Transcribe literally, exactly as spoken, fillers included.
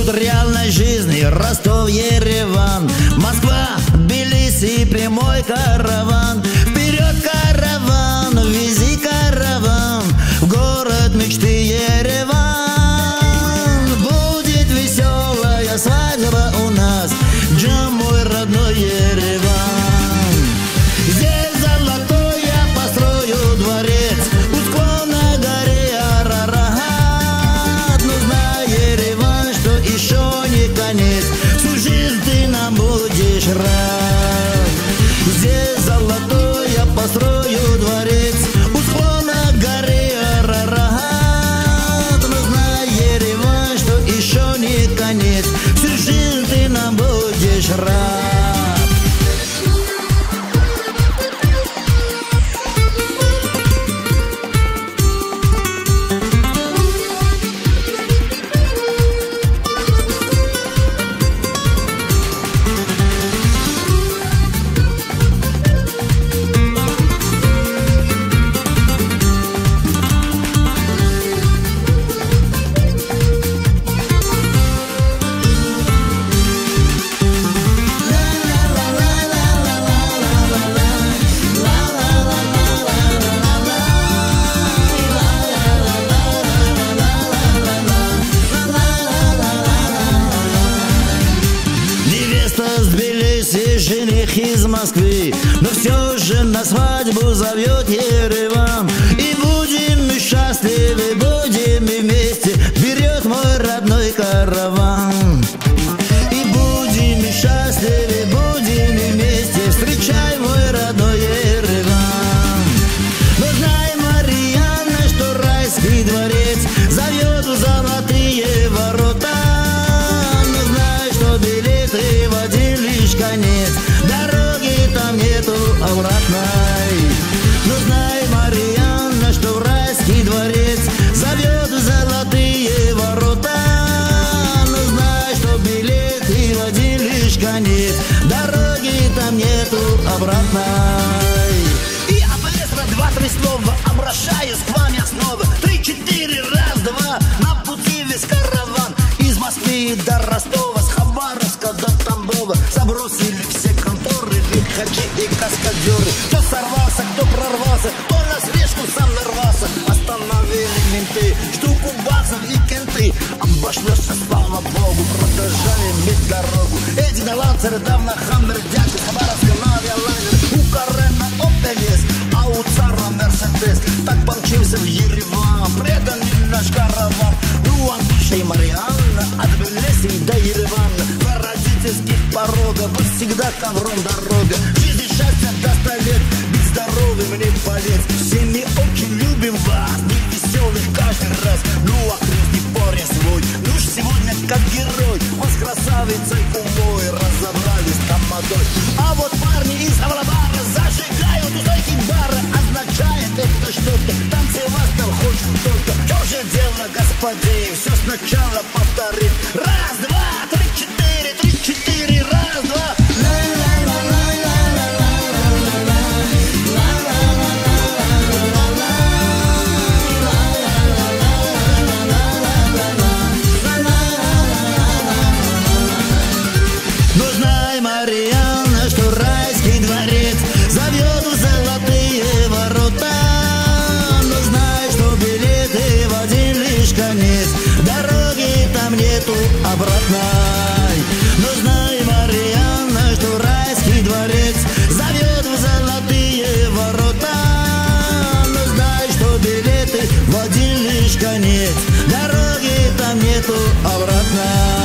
реальной жизни. Ростов, Ереван, Москва, Тбилиси, прямой караван. Вперед, караван, вези караван в город мечты Ереван. Будет веселая свадьба у нас, Джам, мой родной Ереван. Здесь золотой я построю дворец, у склона горе Арарат. Но знай, Ереван, что еще не конец, всю жизнь ты нам будешь рад. Здесь золотой я построю дворец, у склона горе Арарат. Но знай, Ереван, что еще не конец, всю жизнь ты нам будешь рад. С Тбилиси, жених из Москвы, но все же на свадьбу зовет Ереван. И будем мы счастливы, будем мы вместе, вперед, мой родной караван. И будем мы счастливы, будем мы вместе, встречай, мой родной Ереван. Но знай, Марьяна, что райский дворец зовет в золотые ворота. Но знай, что билеты в один лишь конец, дороги там нету обратной. Но знай, Марьяна, что в райский дворец зовет в золотые ворота. Но знай, что билеты в один лишь конец, дороги там нету обратной. И обрезано два-три слова, обращаюсь к вам я снова. Три-четыре, раз-два, на пути весь караван. Из Москвы до Ростова, с Хабаровска до Тамбова. Забросили все конторы, лихачи и каскадеры. Кто сорвался, кто прорвался, кто на слежку сам нарвался. Остановили менты, штуку базов и кенты. Обошлешься, слава богу, продолжаем бить дорогу. Эти голландцы давно хаммердяки, с Хабаровска на авиалайнер. У Карена Opel есть, а у Цара Мерседес. Так помчился в Ереван, преданный наш караван. Ну, Антиша и Марьяна, от Тбилиси до Еревана. На родительских порогах вы всегда ковром дорога. Жизни счастья до ста лет, быть здоровым не болеть. Все мы очень любим вас, быть веселых каждый раз. Ну, а крестный парень свой, ну ж сегодня как герой. Мы с красавицей умой разобрались там модой. А вот парни из Авлабара зажигают у стойки бара. Означает это что-то, танцевать там хочет кто-то. Что же дело, господин, все сначала повторить. Раз, два, три, четыре, три, четыре, раз, два. Но знай, Марьяна, что райский дворец зовет в золотые ворота. Но знай, что билеты в один лишь конец, дороги там нету обратной. Но знай, Марьяна, что райский дворец зовет в золотые ворота. Но знай, что билеты в один лишь конец, дороги там нету обратной.